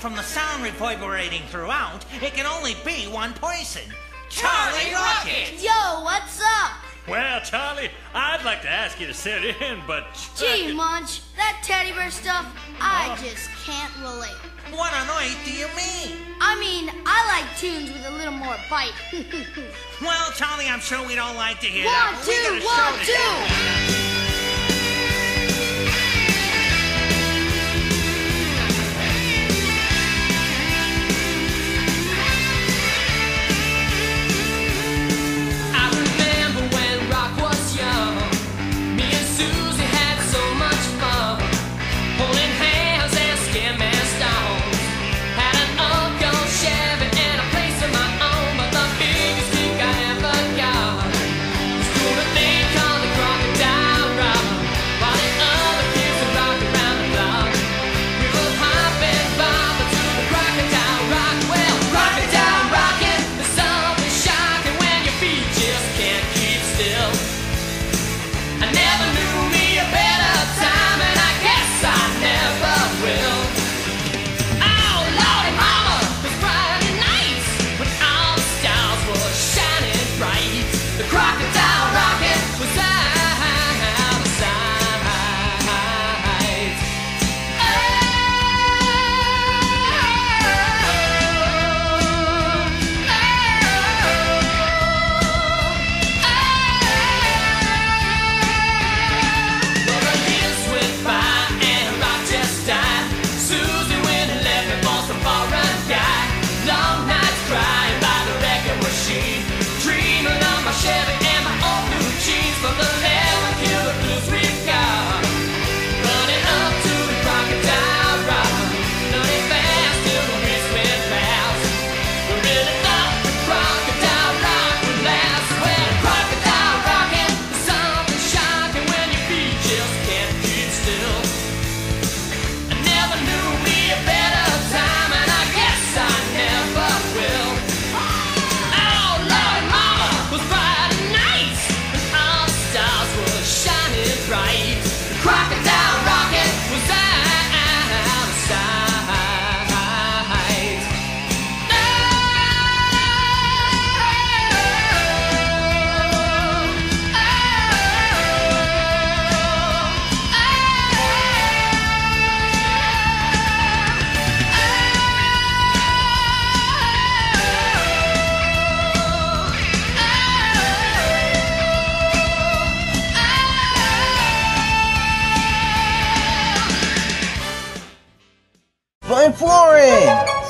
from the sound reverberating throughout, it can only be one person. Charlie Rocket! Yo, what's up? Well, Charlie, I'd like to ask you to sit in, but... Gee, Munch, that teddy bear stuff, I just can't relate. What on earth do you mean? I mean, I like tunes with a little more bite. Well, Charlie, I'm sure we'd all like to hear that. One, two, one, two! Flooring!